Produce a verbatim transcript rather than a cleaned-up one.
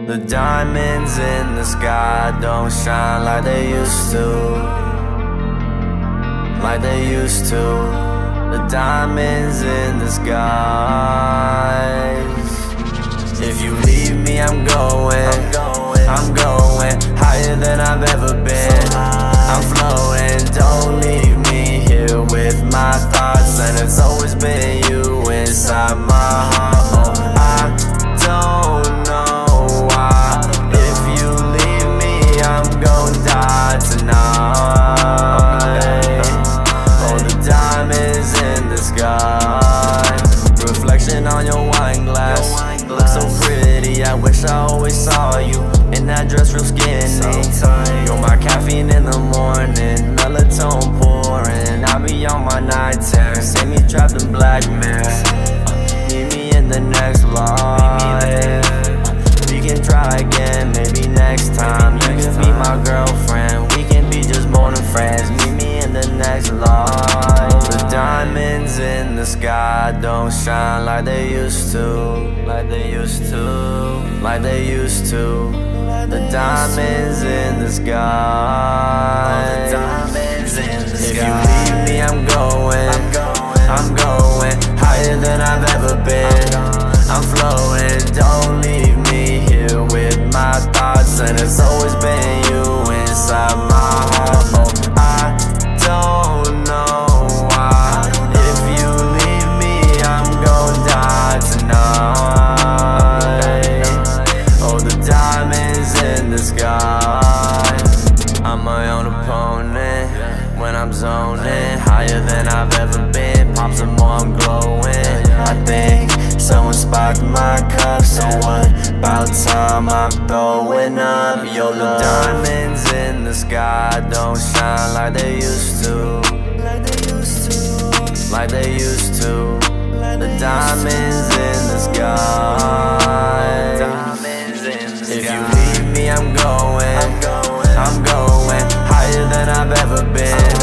The diamonds in the sky don't shine like they used to, like they used to. The diamonds in the skies. If you leave me, I'm going, I'm going higher than I've ever been. I'm floating, don't leave me here with my thoughts, and it's always been you inside my heart. Oh, I don't know why. If you leave me, I'm gonna die tonight. Oh, the diamonds in the sky. Reflection on your wine glass. Look so pretty, I wish I always saw you in that dress real skinny. You're my caffeine in the morning, melatonin pouring. I be on my night terror, see me trapped in black mirror. Meet me in the next life. We can try again, maybe next time. You can be my girlfriend, we can be just more than friends. Meet me in the next life. The diamonds in the sky don't shine like they used to, like they used to, like they used to. The diamonds in the sky. If you leave me, I'm going, I'm going higher than I've ever been. I'm floating, don't leave me here with my thoughts, and it's always been you inside my heart. Oh, I don't know why. If you leave me, I'm gonna die tonight. Oh, the diamonds in the sky. I'm my own opponent when I'm zoning, higher than I've ever been. Pop some more, I'm glowing. I think someone sparked my cup, so what about time I'm throwing up your love? The diamonds in the sky don't shine like they used to, like they used to, like they used to. The diamonds in the sky. If you leave me, I'm going, I'm going higher than I've ever been.